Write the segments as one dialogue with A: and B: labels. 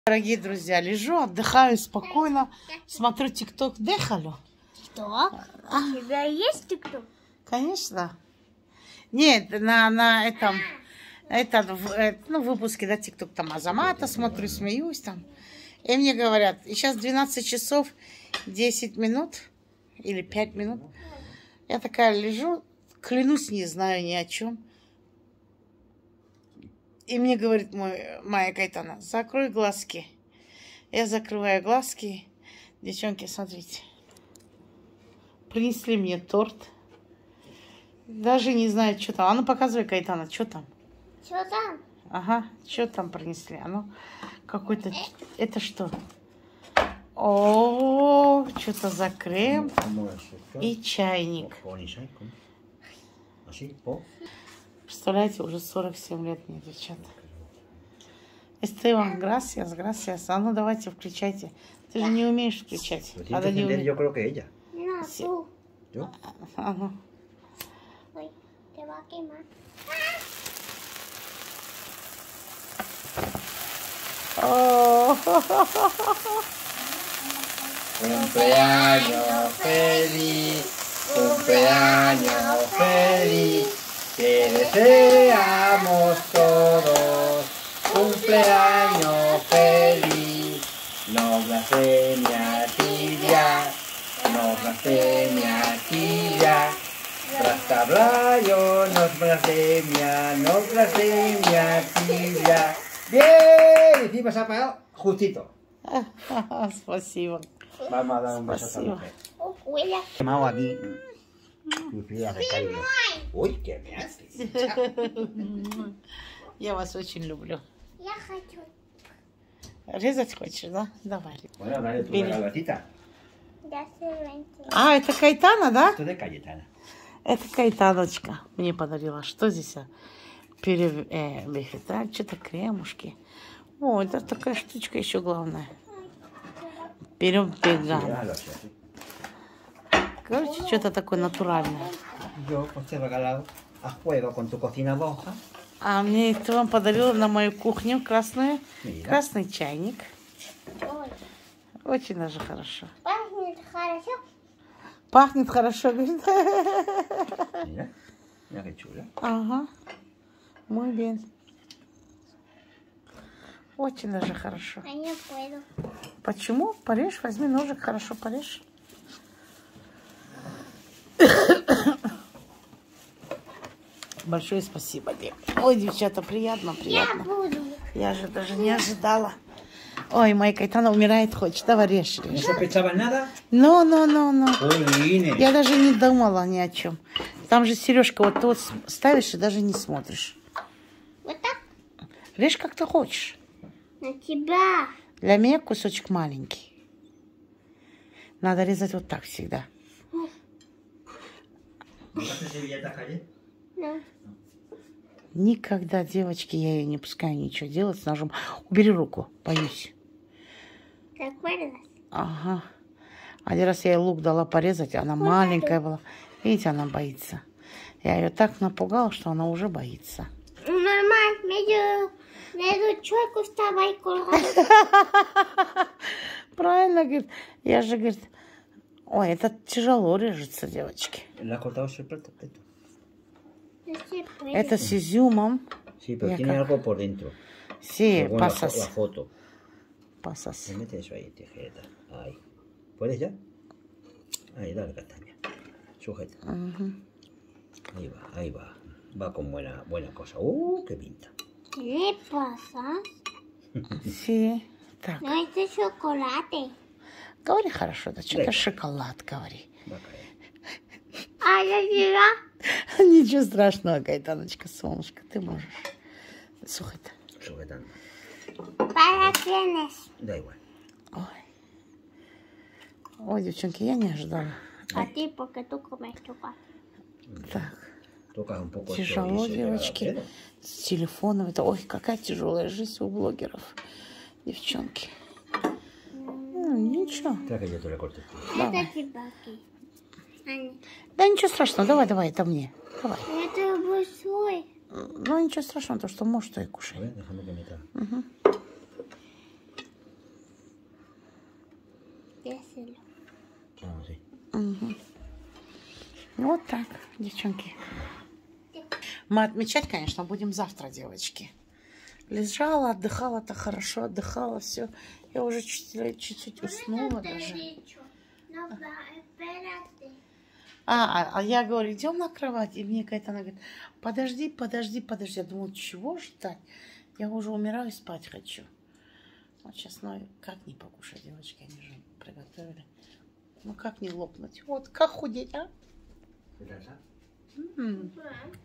A: Дорогие друзья, лежу, отдыхаю спокойно, смотрю ТикТок. Дехалю.
B: ТикТок? У тебя есть ТикТок?
A: Конечно. Нет, на этом, выпуске, да, ТикТок, там Азамата смотрю, смеюсь там. И мне говорят, и сейчас 12 часов 10 минут или 5 минут. Я такая лежу, клянусь, не знаю ни о чем. И мне говорит моя Кайтана, закрой глазки. Я закрываю глазки. Девчонки, смотрите. Принесли мне торт. Даже не знаю, что там. А ну показывай, Кайтана, что там?
B: Что там?
A: Ага, что там принесли? А ну, какой-то... Это что? О, что-то за крем и чайник. Представляете, уже 47 лет мне, девчата. Эстебан, gracias, gracias. А ну давайте, включайте. Ты же не умеешь включать. Надо не уметь.
B: No, tú.
A: Ага.
B: Uy, te va a quemar.
A: О,
C: Cumpleaños feliz, cumpleaños feliz, te deseamos todos. Cumpleaños feliz, no blasfemia tibia, no blasfemia tibia. Trastablayo, no blasfemia tibia. Bien, encima se ha apagado justito.
A: спасибо.
C: Vamos a dar un beso a esta mujer.
B: Huele a...
C: Quemado aquí. Mi vida recaído. Uy, ¿qué me haces?
A: Я вас очень люблю.
B: Я хочу.
A: Резать хочешь, да? Давай.
C: Bueno, dale tu
A: Bili.
C: regalatita.
B: Ya se ven.
A: А, это Кайтана, да?
C: Esto es de Cayetana.
A: Это Кайтаночка мне подарила. Что здесь? Бифиталь, что-то кремушки. О, это такая штучка еще главная. Берем пеган.
C: Déjalo así, así.
A: Короче, что-то такое натуральное.
C: Yo pues te he regalado a juego con tu cocina roja.
A: А мне это вам подарила на мою кухню красную.
C: Мира.
A: Красный чайник.
B: Ой,
A: Очень даже хорошо.
B: pахнет хорошо.
A: Пахнет хорошо, говорит.
C: Mira, mira qué chula.
A: Ага. Muy bien. Очень даже хорошо.
B: А не puedo.
A: Почему? Порежь, возьми ножик, хорошо порежь. Большое спасибо, Дим. Ой, девчата, приятно,
B: Я
A: приятно.
B: буду.
A: Я же даже не ожидала. Ой, моя Кайтана умирает, хочет. Давай режь,
C: ¿No
A: режь.
C: sospechabas nada?
A: No.
C: Jolines.
A: Я даже не думала ни о чем. Там же сережка вот тут ставишь и даже не смотришь.
B: Вот так?
A: Режь как ты хочешь.
B: На тебя.
A: Для меня кусочек маленький. Надо резать вот так всегда.
C: ¿Dejaste servilletas ayer?
B: No.
A: Никогда, девочки, я ее не пускаю ничего делать с ножом. Убери руку, боюсь.
B: ¿Te acuerdas?
A: Ага. Один раз я ей лук дала порезать, она маленькая была. Видите, она боится. Я ее так напугала, что она уже боится.
B: Normal, medio chueco estaba ahí colgado.
A: Правильно, говорит. Я же, говорит, ой, это тяжело режется, девочки.
C: ¿Le has cortado siempre el tapete?
B: No se puede.
A: Это с изюмом.
C: Sí, pero
A: Y
C: tiene
A: acá.
C: algo por dentro.
A: Sí,
C: Luego la
A: pasas.
C: foto.
A: Pasas.
C: Se mete eso ahí, tijera. Ahí. ¿Puedes ya? Ahí, dale castaña. Sujeta.
A: Угу.
C: Ahí va, ahí va. Va con buena cosa. ¡Qué pinta!
B: ¿Qué le pasa?
A: Sí. Так,
B: No, este es chocolate.
A: говори хорошо, да что
C: Да.
A: это шоколад, говори.
C: Va a caer.
B: Ah, ya llega.
A: Ничего страшного, Кайтаночка, солнышко, ты можешь. Слухай-то.
C: Sujetando.
B: ¿Para quiénes?
C: Da igual.
A: Ой. Ой, девчонки, я не ожидала.
B: A ti, porque tú comes chocolate.
A: Так,
C: Tocas un poco
A: тяжело,
C: esto y se
A: девочки.
C: queda
A: С телефоном. Это, ой, какая тяжелая жизнь у блогеров. Девчонки. Ничего.
C: Espera que yo te lo corte.
A: Давай.
B: Это тебя aquí. Аня,
A: Да ничего страшного, давай, это мне. Давай.
B: это большой.
A: Ну, ничего страшного, то, что можешь, то и
C: A
A: кушай.
C: ver, déjame que meta.
B: Déjelo.
C: Ah, sí.
A: Мгм. Вот так, девчонки. Мы отмечать, конечно, будем завтра, девочки. Лежала, отдыхала, так хорошо отдыхала, все. Я уже чуть-чуть уснула даже.
B: No, espérate.
A: А я говорю, идем на кровать. И мне какая-то она говорит, подожди. Я думаю, чего ждать? Я уже умираю, спать хочу. Вот сейчас, ну, как не покушать, девочки, они же приготовили. Ну, как не лопнуть? Вот, как худеть, а? М.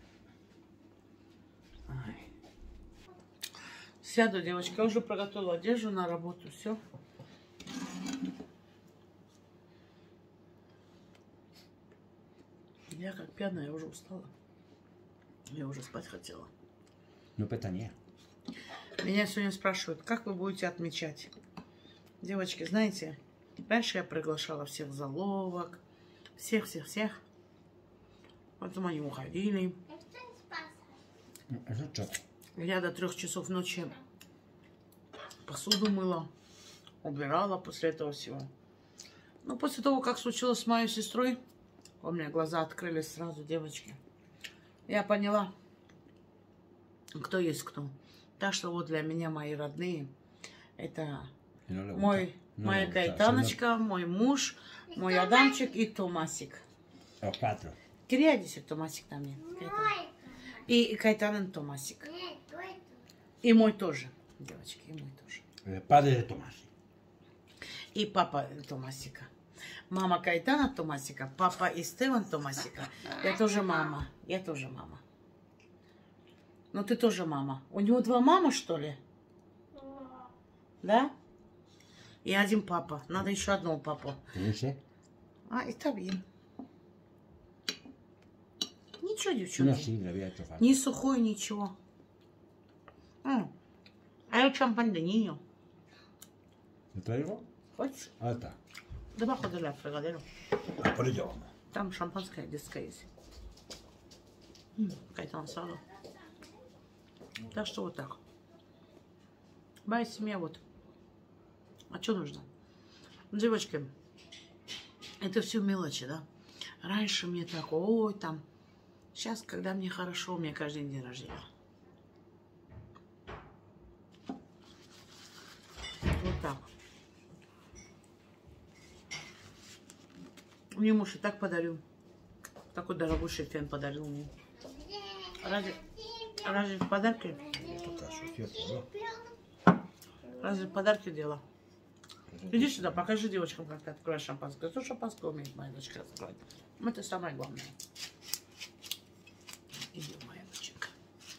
A: Ай. Сяду, девочки, я уже приготовила одежду на работу, все. Я как пьяная, я уже устала. Я уже спать хотела.
C: No pestañea.
A: Меня сегодня спрашивают, как вы будете отмечать? Девочки, знаете, раньше я приглашала всех заловок, всех. Потом они уходили.
B: Esto es pasas.
C: Eso es choco.
A: Я до 3 часов ночи посуду мыла, убирала после этого всего. Но после того, как случилось с моей сестрой, у меня глаза открылись сразу, девочки. Я поняла, кто есть кто. Так что вот для меня мои родные, это
C: Y no le gusta.
A: моя
C: No le gusta.
A: Каэтаночка, мой муж, мой Адамчик и Томасик.
C: Son los 4.
A: Кирядисик Томасик там нет.
B: No
A: Каэтан.
B: hay.
A: И Каэтанен Томасик.
B: Нет, это.
A: И мой тоже, девочки, и мой тоже.
C: El padre de Tomás.
A: И папа Томасика. Мама Каэтана Томасика, папа Истеван Томасика. Я тоже мама. Ну ты тоже мама. У него 2 мамы, что ли? Да? И 1 папа. Надо еще одного папу.
C: ¿Ese?
A: А, está bien. Ничего,
C: No,
A: девчонки.
C: sí, le había hecho falta.
A: Не сухой, ничего. А я champán de niño.
C: ¿Te traigo?
A: Хочешь?
C: Ah, está.
A: Debajo de la fregadera.
C: Ah, por ello vamos.
A: Там шампанское детское есть. Кайтан сало. Так что вот так. Моя семья вот. А что нужно? Девочки, это все мелочи, да? Раньше мне так, ой, там. Сейчас, когда мне хорошо, у меня каждый день рождения. Вот так. Мне муж и так подарил. Такой дорогущий фен подарил мне. Разве в подарки?
C: Toca sucio todo.
A: Разве в подарки дело? Иди сюда, покажи девочкам, как ты открываешь шампанское. Что шампанское умеет моя дочка открывать? Это самое главное. Иди, моя доченька.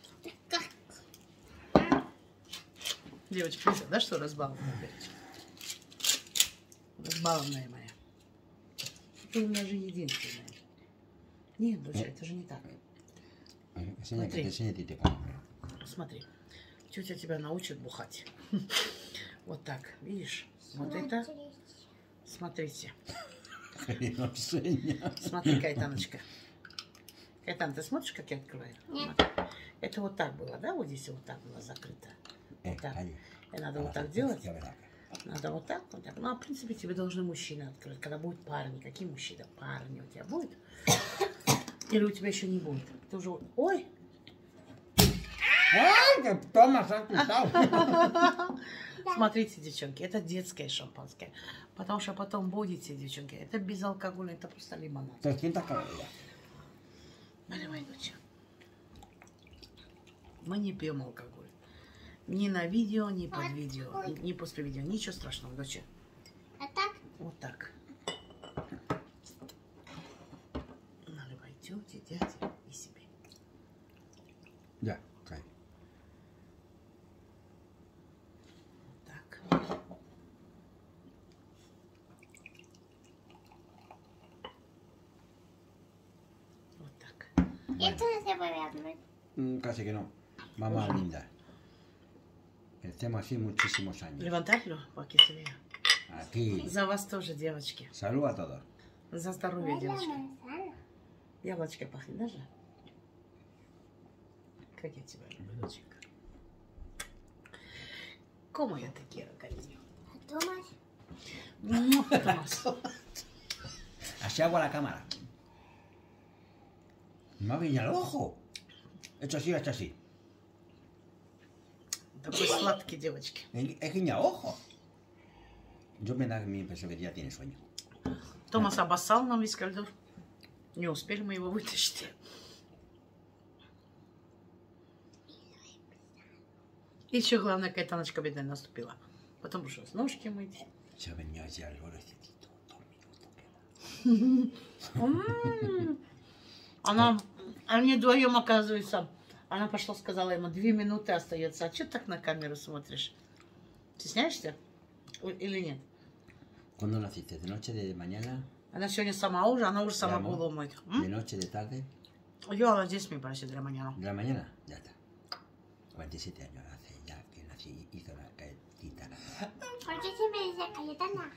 A: Девочка, видишь, да, что разбалованная девочка? Разбалованная моя. Ты у меня же единственная. Нет, доча, это же не так.
C: Enseña, que
A: Смотри.
C: te enseñe Titipa.
A: Смотри, тетя тебя научит бухать. Вот так, видишь? Вот это. Смотрите.
C: No enseña.
A: Смотри, Кайтаночка. Кайтан, ты смотришь, как я открываю?
B: Нет.
A: Это вот так было, да? Вот здесь вот так было закрыто. Вот так.
C: Ahí.
A: И надо вот так делать.
C: Ya verás.
A: Надо вот так, вот так. Ну, а в принципе, тебе должны мужчины открыть. Когда будут парни. Какие мужчины? Парни у тебя будет? Или у тебя еще не будет? Ты уже... Ой!
C: ¡Ay, que tomas, has quitado!
A: Смотрите, девчонки, это детское шампанское. Потому что потом будете, девчонки, это безалкогольное, это просто лимонад.
C: 300 calorías.
A: Наливай, доча. Мы не пьем алкоголь. Ни на видео, ни под видео, ни после видео. Ничего страшного, доча.
B: А так?
A: Вот так. Наливай тете, дяде и себе.
C: Ya, cae.
A: Вот так. Вот так.
B: Esto no se puede abrir.
C: Casi que no. Mamá linda. Que estemos así muchísimos años.
A: Levantarlo, para que se vea.
C: Aquí.
A: За вас тоже, девочки.
C: Salud a todos.
A: За здоровье,
B: Es la
A: девочки.
B: manzana.
A: Яблочко пахнет даже. Как я тебя люблю, доченька. Como я te quiero, cariño.
B: ¿Tomas?
A: Томас.
C: Así hago a la cámara. Me ha guiñado el ojo. Hecho así.
A: Такой сладкий, девочки.
C: He guiñado ojo. Yo me da mi impresión que ya tiene sueño.
A: Томас обоссал нам весь коридор. Не успели мы его вытащить. И еще главное, Кайтаночка бедная наступила. Потом пришлось ножки мыть.
C: Ya venía ya el golecito. 2 minutos queda.
A: Она, они вдвоем, оказывается, она пошла, сказала ему, 2 минуты остается. А что ты так на камеру смотришь? Стесняешься? Или нет?
C: ¿Cuándo naciste? ¿De noche, de mañana?
A: Она сегодня сама уже, она уже сама
C: Прямо?
A: голову моет.
C: ¿De noche, de tarde?
A: Yo a las 10 me parece de la mañana.
C: ¿De la mañana? Ya está. 47 años hace ya que nací, hizo la galletita.
B: ¿Por qué siempre dice Cayetana?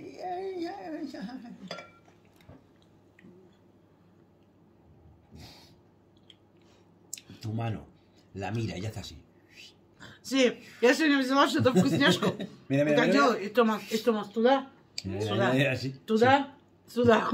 C: Tu mano la mira y ya está así.
A: Sí, я сегодня взяла что-то вкусняшку.
C: Mira, mira,
A: Так
C: mira.
A: делаю, и Томас туда, сюда,
C: Así.
A: туда, сюда.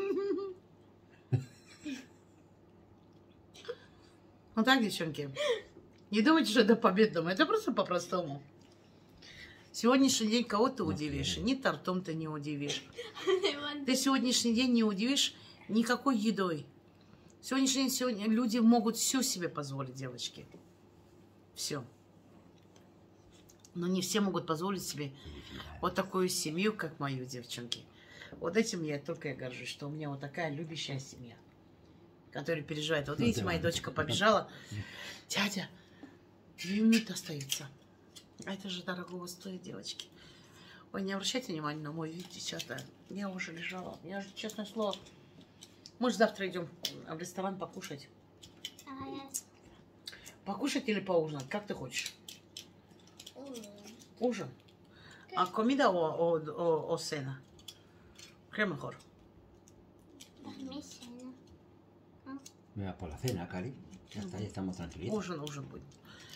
A: Вот так, девчонки. Не думайте, что это по-бедному. Это просто по-простому. Сегодняшний день кого ты удивишь? Ни тортом ты не удивишь. Ты сегодняшний день не удивишь никакой едой. Сегодняшний день люди могут все себе позволить, девочки. Все. Но не все могут позволить себе вот такую семью, как мою, девчонки. Вот этим я только и горжусь, что у меня вот такая любящая семья, которая переживает. Вот видите, моя дочка побежала. Дядя, 2 минуты остается. А это же дорогого стоит, девочки. Ой, не обращайте внимания на мой вид сейчас-то. Я уже лежала. Я же, честное слово, мы же завтра идем в ресторан покушать. Покушать или поужинать? Как ты хочешь? Ужин. А comida o cena? ¿Qué mejor?
C: Mira, por la cena, Cari. Ya está, ya estamos tranquilitos.
A: Ужин будет.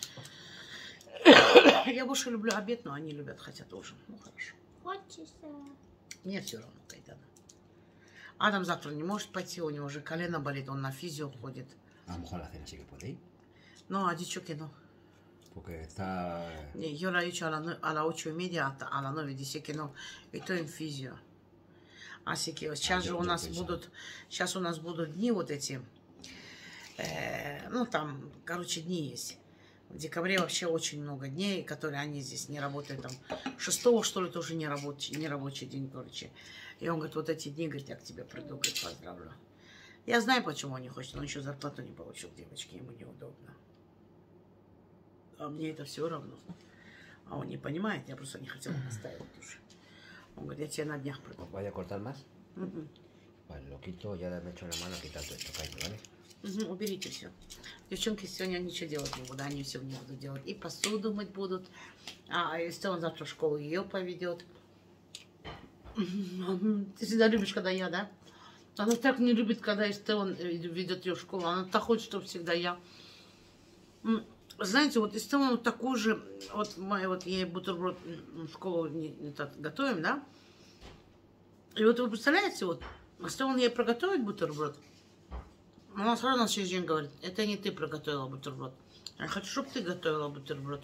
A: Я больше люблю обед, но они любят, хотят ужин. Ну, хорошо.
B: Хочется.
A: Мне все равно, Кайтана. Адам завтра не может пойти, у него уже колено болит, он на физио ходит.
C: A lo mejor la cena sí que puede ir.
A: No, ha dicho que no.
C: Porque está.
A: Yo le he dicho a las 8:30, a las 9 dice que no. Estoy en физио. Así que сейчас же у нас будут, сейчас у нас будут дни вот эти, ну там, короче, дни есть. В декабре вообще очень много дней, которые они здесь не работают. Там 6-го, что ли, тоже не рабочий день, короче. И он говорит, вот эти дни, говорит, я к тебе приду, говорит, поздравлю. Я знаю, почему он не хочет, он еще зарплату не получил, девочки, ему неудобно. А мне это все равно. А он не понимает, я просто не хотела настаивать уже. Он говорит, я тебе на днях приду.
C: ¿Vaya a cortar más? Vale, lo quito, ya me echo la mano a quitar todo esto, Cari, ¿vale?
A: Уберите все. Девчонки сегодня ничего делать не будут, они все не будут делать. И посуду мыть будут. А если он завтра в школу ее поведет. Ты всегда любишь, когда я, да? Она так не любит, когда Эстеон ведет ее в школу. Она так хочет, чтобы всегда я. Знаете, вот Эстеон вот такой же, вот ей бутерброд в школу готовим, да? И вот вы представляете, вот Эстеон ей приготовит бутерброд. Она сразу на следующий день говорит, это не ты приготовила бутерброд. Я хочу, чтобы ты готовила бутерброд.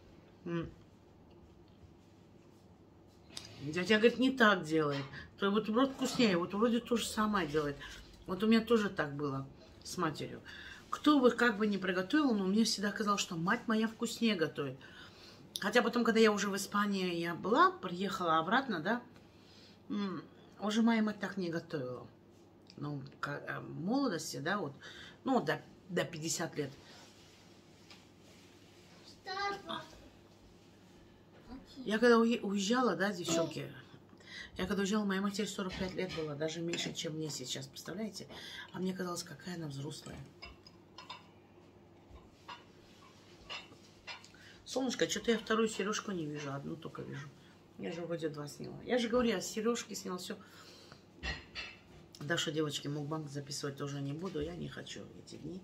A: Дядя говорит, не так делает. Твой бутерброд вкуснее. Вот вроде то же самое делает. Вот у меня тоже так было с матерью. Кто бы как бы ни приготовил, но мне всегда казалось, что мать моя вкуснее готовит. Хотя потом, когда я уже в Испании я была, приехала обратно, да, уже моя мать так не готовила. Ну, в молодости, да, вот, ну, до 50 лет. Я когда уезжала, да, девчонки, я когда уезжала, моей матери 45 лет было, даже меньше, чем мне сейчас, представляете? А мне казалось, какая она взрослая. Солнышко, что-то я вторую сережку не вижу, одну только вижу. Я же вроде 2 сняла. Я же говорю, я сережки сняла, все. Даша, девочки, мукбанг записывать тоже не буду. Я не хочу эти дни.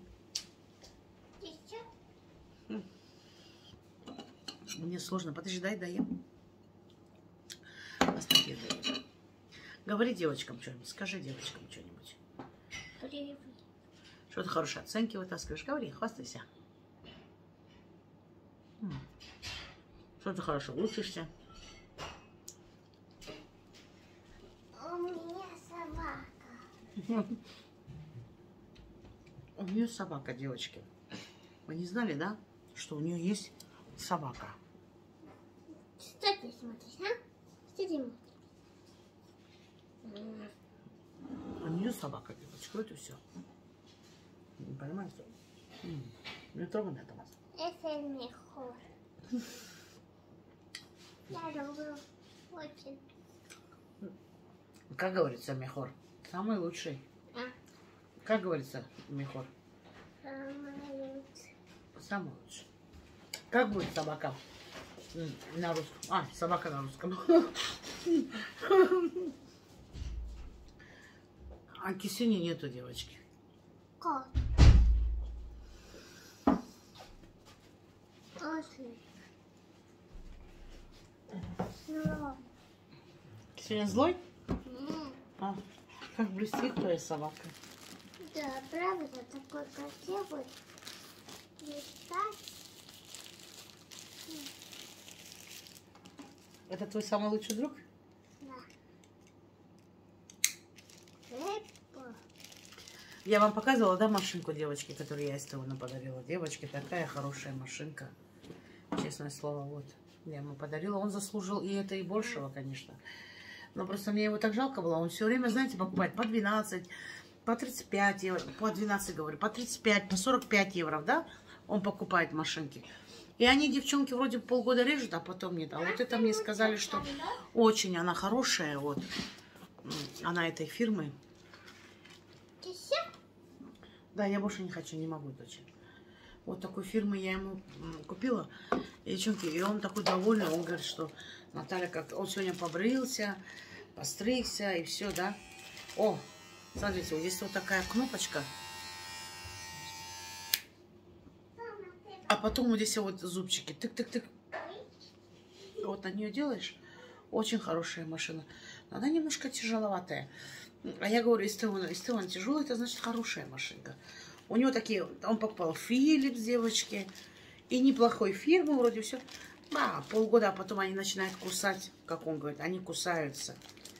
A: Мне сложно. Подожди, дай доем. Оставь, я доем. Говори девочкам что-нибудь. Скажи девочкам что-нибудь.
B: Привет.
A: Что ты хорошие оценки вытаскиваешь? Говори, хвастайся. Что ты хорошо учишься?
B: У меня собака.
A: У нее собака, девочки. Вы не знали, да, что у нее есть собака?
B: Что ты смотришь, а? Что ты смотришь?
A: У нее собака, девочка, это все. Не понимаете? Не трогай это вас.
B: Это мехор. Я люблю очень.
A: Как говорится, мехор? Самый лучший.
B: А?
A: Как говорится, мехор?
B: Самый
A: Самый лучший. Как будет собака на русском? А, собака на русском. А кисюни нету, девочки.
B: кот. Очень. Зло.
A: Кисюня злой? А, как блестит твоя собака.
B: Да, правда, такой красивый. Летать.
A: Это твой самый лучший друг?
B: Да. Эппа.
A: Я вам показывала, да, машинку девочки, которую я из того подарила. Девочке такая хорошая машинка. Честное слово, вот. Я ему подарила. Он заслужил и это, и большего, конечно. Но просто мне его так жалко было. Он все время, знаете, покупает по 12, по 35 евро. По 12, говорю, по 35, по 45 евро, да? Он покупает машинки. И они, девчонки, вроде полгода режут, а потом нет. А вот это мне сказали, что очень она хорошая, вот. Она этой фирмы.
B: Ты всё?
A: Да, я больше не хочу, не могу, дочь. Вот такой фирмы я ему купила. И, девчонки, и он такой довольный. Он говорит, что Наталья, как он сегодня побрился, постригся и все, да. О, смотрите, вот здесь вот такая кнопочка. А потом вот здесь вот зубчики. Тык-тык-тык. Вот на нее делаешь. Очень хорошая машина. Но она немножко тяжеловатая. А я говорю, Истеван тяжелый, это значит хорошая машинка. У него такие, он покупал Philips, девочки. И неплохой фирмы, вроде все. А, полгода, а потом они начинают кусать, как он говорит, они кусаются.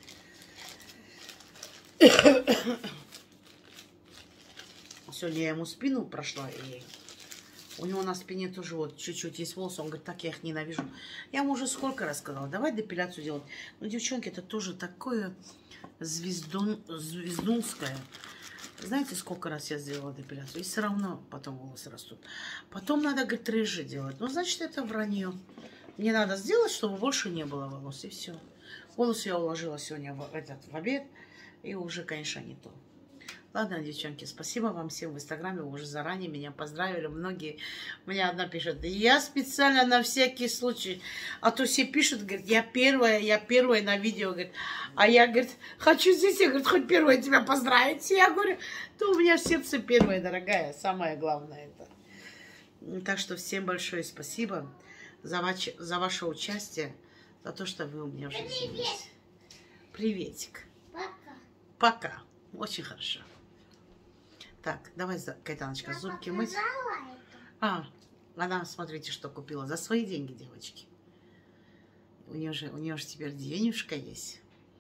A: Сегодня я ему спину прошла, и у него на спине тоже вот чуть-чуть есть волосы. Он говорит, так я их ненавижу. Я ему уже сколько раз сказала, давай депиляцию делать. Но, девчонки, это тоже такое звездунское. Знаете, сколько раз я сделала депиляцию? И все равно потом волосы растут. Потом надо, говорит, рыжий делать. Ну, значит, это вранье. Мне надо сделать, чтобы больше не было волос, и все. Волосы я уложила сегодня в обед, и уже, конечно, не то. Ладно, девчонки, спасибо вам всем в Инстаграме. Вы уже заранее меня поздравили. Многие, мне одна пишет, я специально на всякий случай. А то все пишут, говорят, я первая на видео, говорит. А я, говорит, хочу здесь, я, говорит, хоть первая тебя поздравить. Я говорю, то у меня в сердце первая, дорогая, самое главное это. Так что всем большое спасибо за ваше участие, за то, что вы у меня уже есть. Приветик.
B: Пока.
A: Пока. Очень хорошо. Так, давай, Кайтаночка, зубки мыть.
B: Показала это?
A: А, она, смотрите, что купила. За свои деньги, девочки. У нее же теперь денежка есть.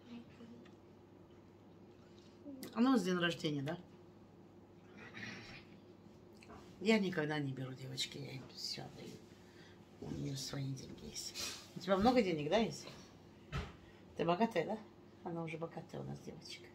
A: Ну, с день рождения, да? Я никогда не беру, девочки. Я им все отдаю. У нее свои деньги есть. У тебя много денег, да, есть? Ты богатая, да? Она уже богатая у нас, девочка.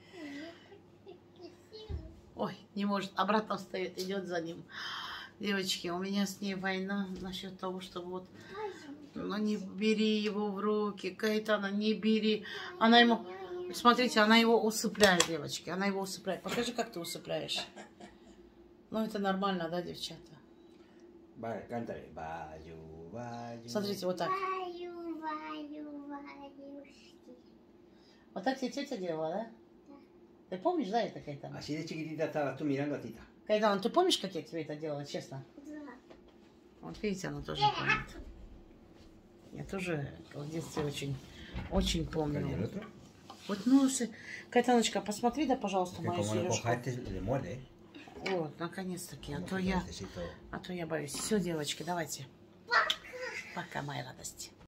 A: Ой, не может, обратно встает, идет за ним. Девочки, у меня с ней война насчет того, что вот, ну не бери его в руки, Кайтана, не бери. Она ему, смотрите, она его усыпляет, девочки, она его усыпляет. Покажи, как ты усыпляешь. Ну, это нормально, да, девчата? Смотрите, вот так. Вот так тебе тетя делала, да? Ты помнишь, да, это, Кайтана? Кайтана, ты помнишь, как я тебе это делала, честно?
B: Да.
A: Вот видите, она тоже помнит. Я тоже в детстве очень помню. Вот носы. Катаночка, посмотри, да, пожалуйста,
C: Que
A: мою
C: como lo
A: сережку.
C: cojaste, le muerde.
A: Вот, наконец-таки.
C: Como que necesito-
A: А то я боюсь. Все, девочки, давайте. Пока, мои радости.